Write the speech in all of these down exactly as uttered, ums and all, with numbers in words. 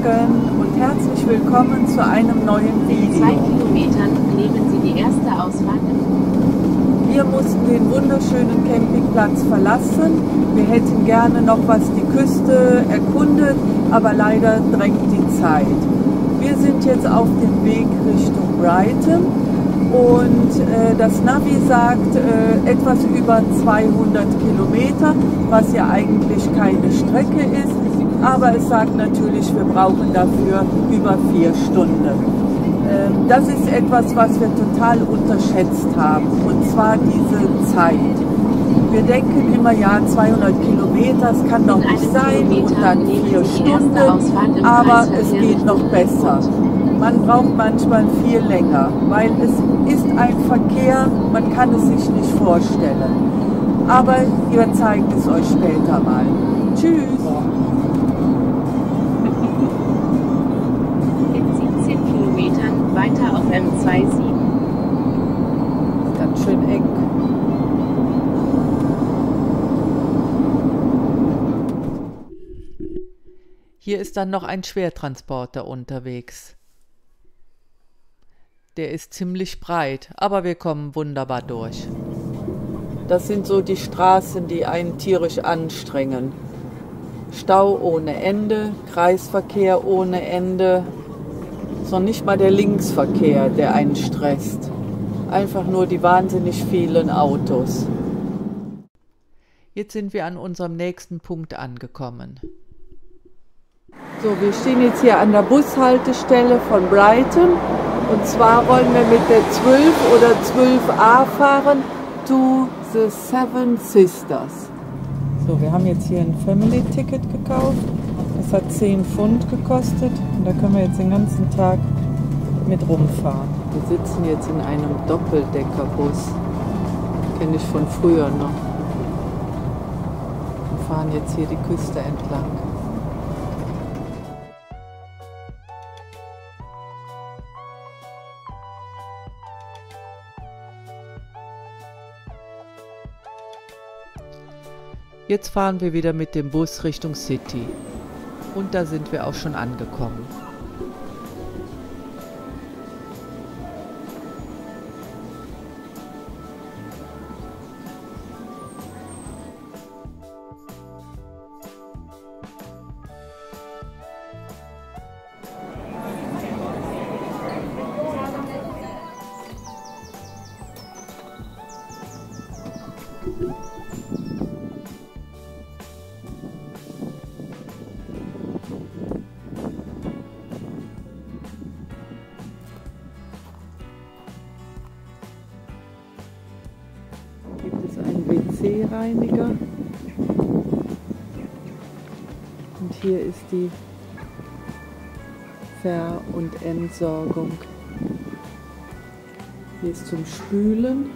Morgen und herzlich willkommen zu einem neuen Video. In zwei Kilometern nehmen Sie die erste Ausfahrt. Wir mussten den wunderschönen Campingplatz verlassen. Wir hätten gerne noch was die Küste erkundet, aber leider drängt die Zeit. Wir sind jetzt auf dem Weg Richtung Brighton und äh, das Navi sagt äh, etwas über zweihundert Kilometer, was ja eigentlich keine Strecke ist, aber es sagt natürlich, wir brauchen dafür über vier Stunden. Das ist etwas, was wir total unterschätzt haben, und zwar diese Zeit. Wir denken immer, ja, zweihundert Kilometer, das kann doch nicht sein, und dann vier Stunden, aber es geht noch besser. Man braucht manchmal viel länger, weil es ist ein Verkehr, man kann es sich nicht vorstellen. Aber wir zeigen es euch später mal. Tschüss! Weiter auf M siebenundzwanzig. Ganz schön eng. Hier ist dann noch ein Schwertransporter unterwegs. Der ist ziemlich breit, aber wir kommen wunderbar durch. Das sind so die Straßen, die einen tierisch anstrengen. Stau ohne Ende, Kreisverkehr ohne Ende. Noch nicht mal der Linksverkehr, der einen stresst. Einfach nur die wahnsinnig vielen Autos. Jetzt sind wir an unserem nächsten Punkt angekommen. So, wir stehen jetzt hier an der Bushaltestelle von Brighton. Und zwar wollen wir mit der zwölf oder zwölf a fahren to the Seven Sisters. So, wir haben jetzt hier ein Family-Ticket gekauft. Das hat zehn Pfund gekostet und da können wir jetzt den ganzen Tag mit rumfahren. Wir sitzen jetzt in einem Doppeldeckerbus. Kenne ich von früher noch. Wir fahren jetzt hier die Küste entlang. Jetzt fahren wir wieder mit dem Bus Richtung City. Und da sind wir auch schon angekommen. Gibt es einen W C-Reiniger und hier ist die Ver- und Entsorgung. Hier ist zum Spülen,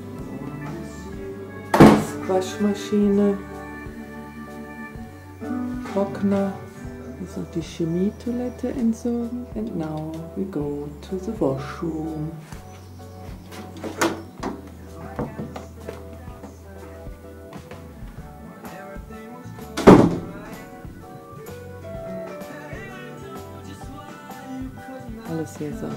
Waschmaschine, Trockner, hier ist noch die Chemietoilette entsorgen. And now we go to the washroom. Alles sehr sauber.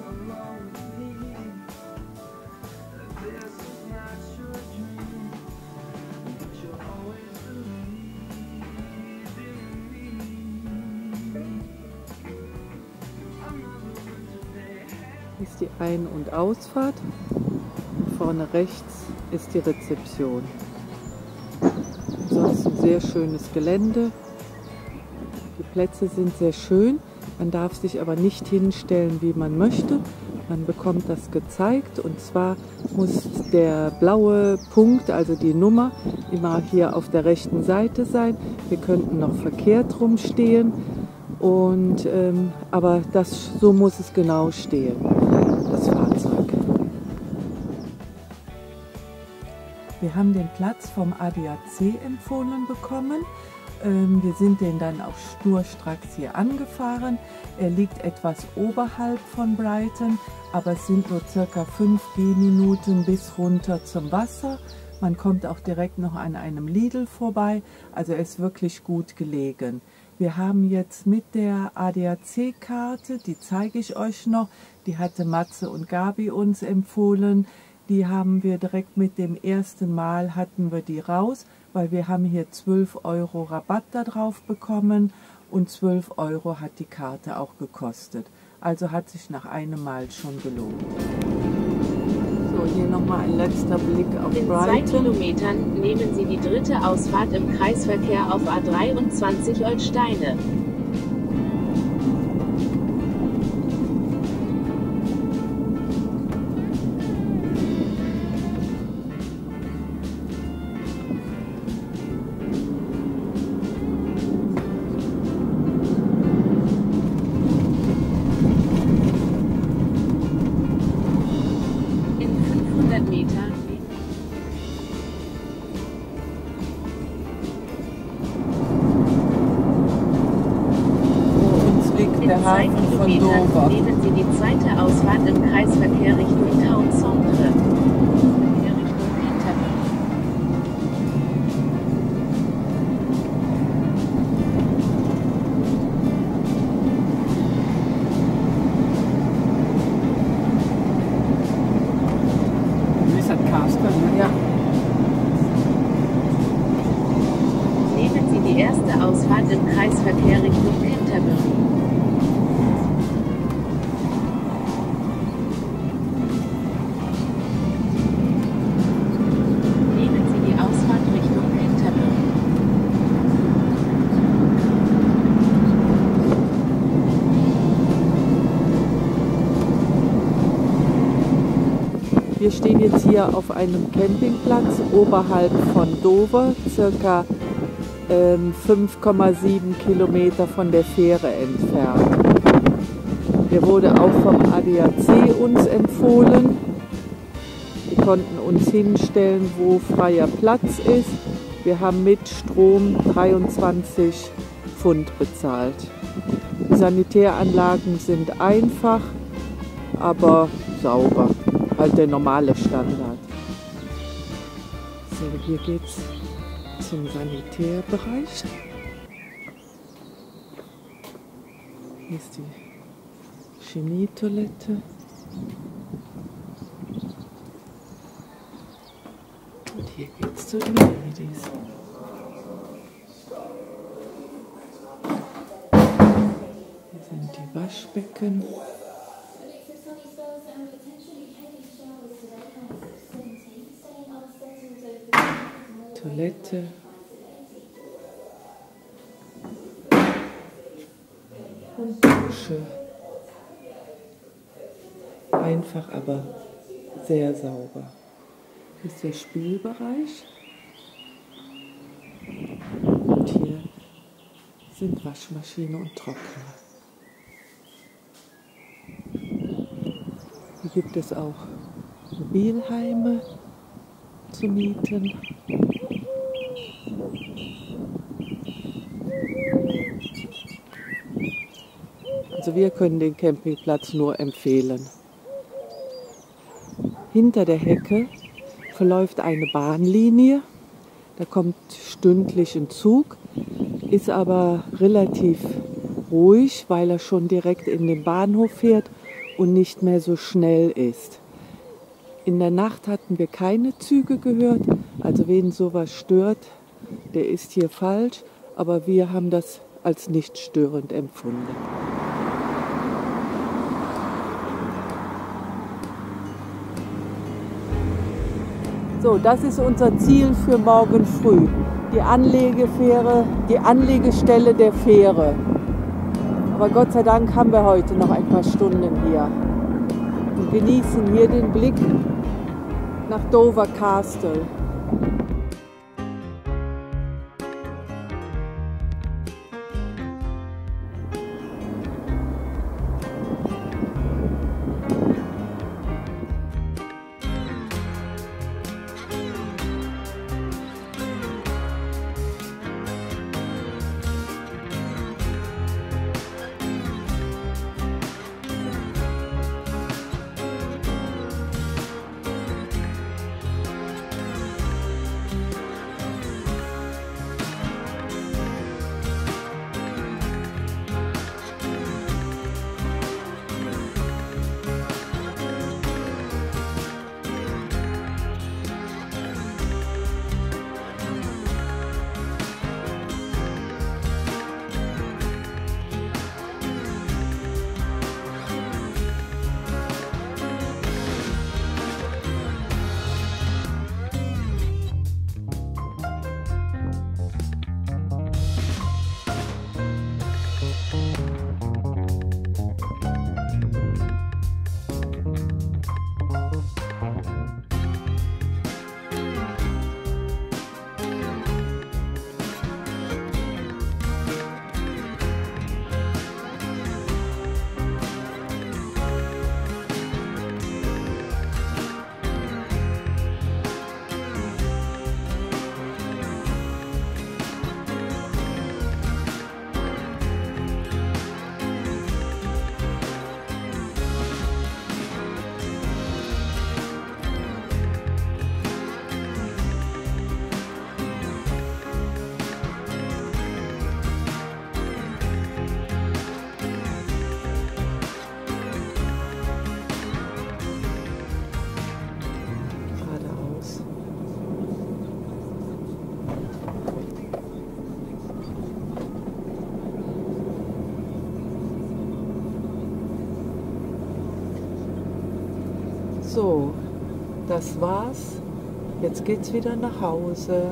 Hier ist die Ein- und Ausfahrt und vorne rechts ist die Rezeption. Ansonsten sehr schönes Gelände. Die Plätze sind sehr schön. Man darf sich aber nicht hinstellen, wie man möchte. Man bekommt das gezeigt, und zwar muss der blaue Punkt, also die Nummer, immer hier auf der rechten Seite sein. Wir könnten noch verkehrt rumstehen, und, ähm, aber das, so muss es genau stehen, das Fahrzeug. Wir haben den Platz vom A D A C empfohlen bekommen. Wir sind den dann auch schnurstracks hier angefahren. Er liegt etwas oberhalb von Brighton, aber es sind nur circa fünf Gehminuten bis runter zum Wasser. Man kommt auch direkt noch an einem Lidl vorbei, also er ist wirklich gut gelegen. Wir haben jetzt mit der A D A C-Karte, die zeige ich euch noch, die hatte Matze und Gabi uns empfohlen. Die haben wir direkt mit dem ersten Mal hatten wir die raus, weil wir haben hier zwölf Euro Rabatt da drauf bekommen und zwölf Euro hat die Karte auch gekostet. Also hat sich nach einem Mal schon gelohnt. So, hier nochmal ein letzter Blick auf In Brighton. zwei Kilometern nehmen Sie die dritte Ausfahrt im Kreisverkehr auf A dreiundzwanzig Olsteine. Der Hafen von Dover. Nehmen Sie die zweite Ausfahrt im Kreisverkehr Richtung Town Centre. Richtung Canterbury. Ist das Casper, ne? Ja. Nehmen Sie die erste Ausfahrt im Kreisverkehr Richtung Canterbury. Wir stehen jetzt hier auf einem Campingplatz oberhalb von Dover, circa ähm, fünf Komma sieben Kilometer von der Fähre entfernt. Der wurde auch vom A D A C uns empfohlen. Wir konnten uns hinstellen, wo freier Platz ist. Wir haben mit Strom dreiundzwanzig Pfund bezahlt. Die Sanitäranlagen sind einfach, aber sauber. Halt der normale Standard. So, hier geht's zum Sanitärbereich. Hier ist die Chemietoilette. Und hier geht's zu den Ladies. Hier sind die Waschbecken. Toilette. Und Dusche. Einfach, aber sehr sauber. Hier ist der Spülbereich. Und hier sind Waschmaschine und Trockner. Hier gibt es auch Mobilheime zu mieten. Also wir können den Campingplatz nur empfehlen. Hinter der Hecke verläuft eine Bahnlinie. Da kommt stündlich ein Zug, ist aber relativ ruhig, weil er schon direkt in den Bahnhof fährt und nicht mehr so schnell ist. In der Nacht hatten wir keine Züge gehört, also wen sowas stört, der ist hier falsch, aber wir haben das als nicht störend empfunden. So, das ist unser Ziel für morgen früh. Die Anlegefähre, die Anlegestelle der Fähre. Aber Gott sei Dank haben wir heute noch ein paar Stunden hier. Und genießen hier den Blick nach Dover Castle. So, das war's. Jetzt geht's wieder nach Hause.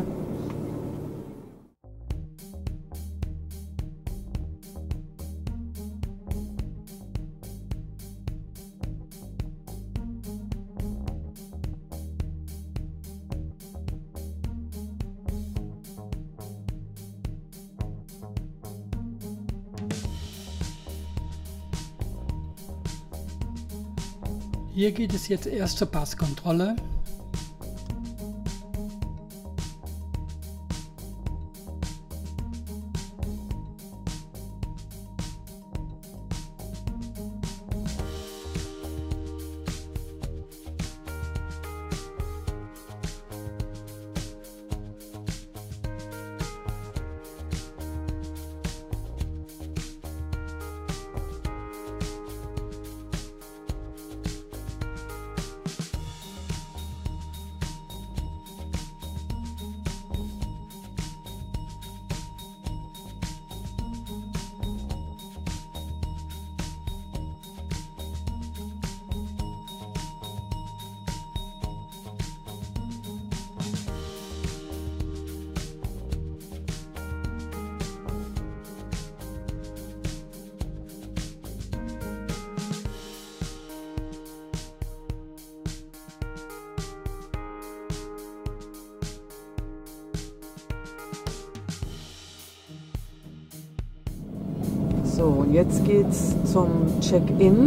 Hier geht es jetzt erst zur Passkontrolle. So, und jetzt geht's zum Check-in,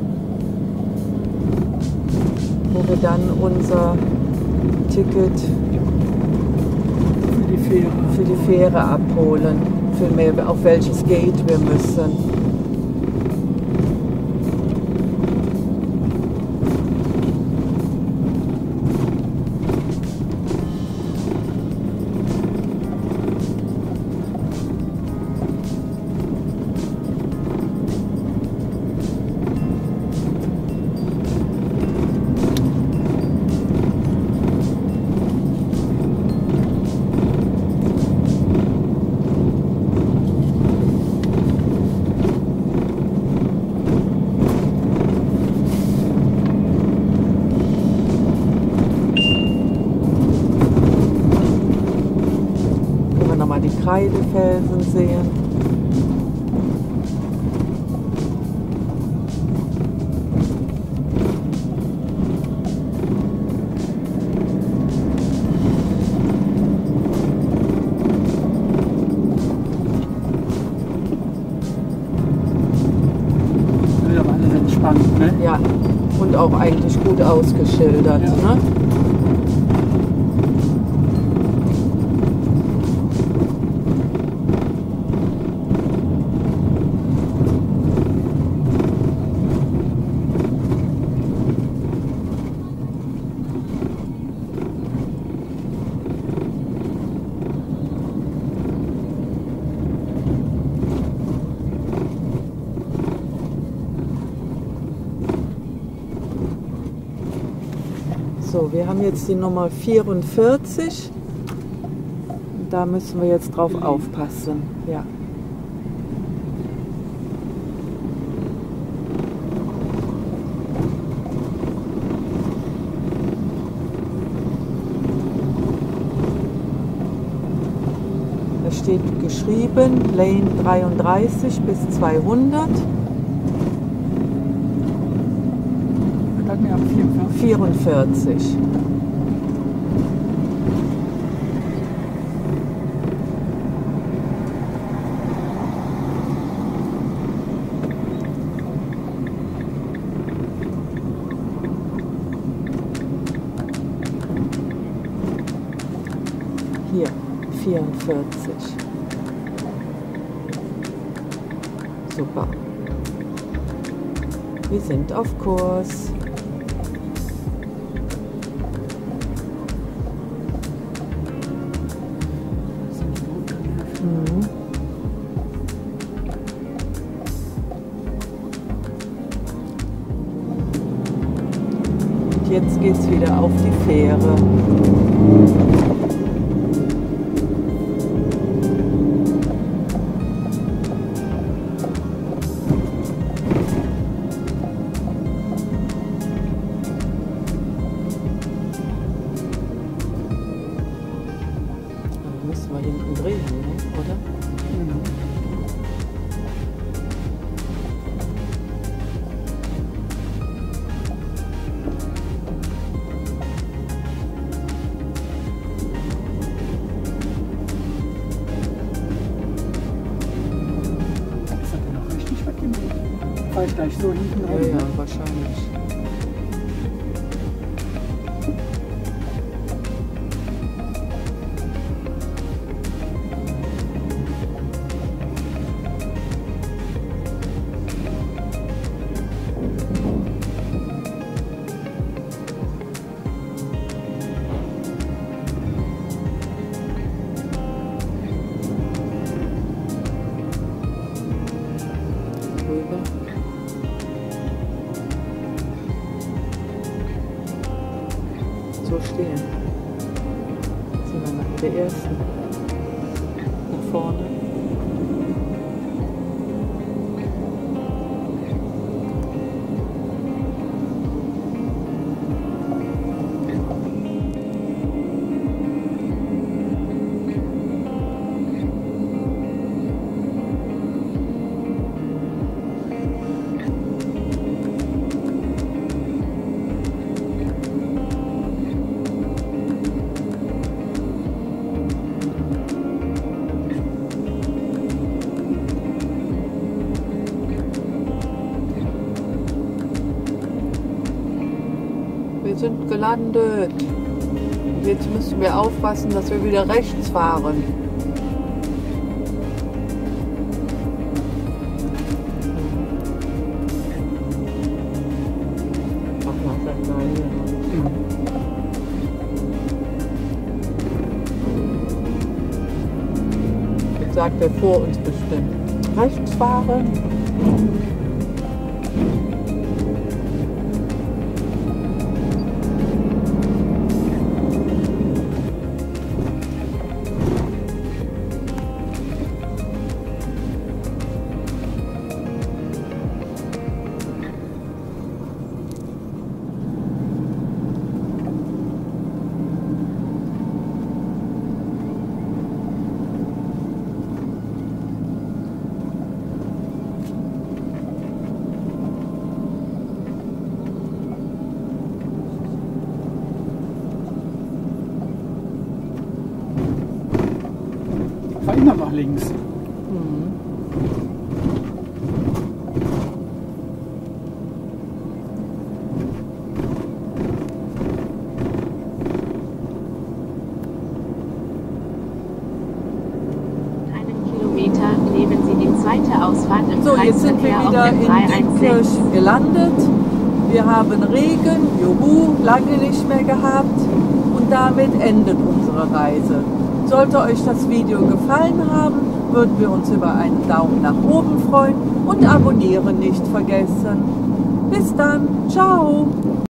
wo wir dann unser Ticket Für die Fähre. für die Fähre abholen, für mehr, auf welches Gate wir müssen. Die Kreidefelsen sehen. Das ist aber alles entspannt, ne? Ja, und auch eigentlich gut ausgeschildert. Ja. Ne? So, wir haben jetzt die Nummer vierundvierzig. Da müssen wir jetzt drauf aufpassen. Ja. Da steht geschrieben Lane dreiunddreißig bis zweihundert. vierundvierzig. Hier, vierundvierzig. Super. Wir sind auf Kurs. Jetzt geht's wieder auf die Fähre. fahre ich gleich so hinten rum. Ja, ja, wahrscheinlich. So stehen. Sind wir nach der ersten. Nach vorne. Wir sind gelandet. Und jetzt müssen wir aufpassen, dass wir wieder rechts fahren. Ach, das ist geil hier. Jetzt sagt er vor uns bestimmt. Rechts fahren. Fahr immer nach links. Mhm. Einen Kilometer nehmen Sie die zweite Ausfahrt im So, jetzt sind wir Kreisverkehr wieder auf der in Dietkirch dreihundertsechzehn. gelandet. Wir haben Regen, juhu, lange nicht mehr gehabt. Und damit endet unsere Reise. Sollte euch das Video gefallen haben, würden wir uns über einen Daumen nach oben freuen und abonnieren nicht vergessen. Bis dann, ciao!